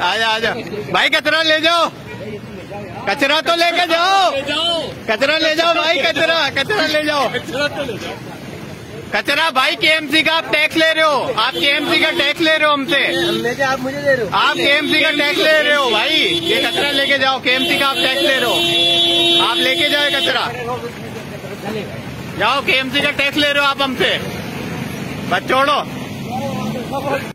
आजा आजा भाई, कचरा ले जाओ, कचरा तो लेके जाओ, कचरा ले जाओ भाई, कचरा ले जाओ, कचरा भाई। केएमसी का आप टैक्स ले रहे हो, आप केएमसी का टैक्स ले रहे हो हमसे, आप मुझे दे रहे हो, आप केएमसी का टैक्स ले रहे हो भाई। ये कचरा लेके जाओ, केएमसी का आप टैक्स ले रहे हो, आप लेके जाओ कचरा, जाओ, केएमसी का टैक्स ले रहे हो आप हमसे, बस छोड़ो।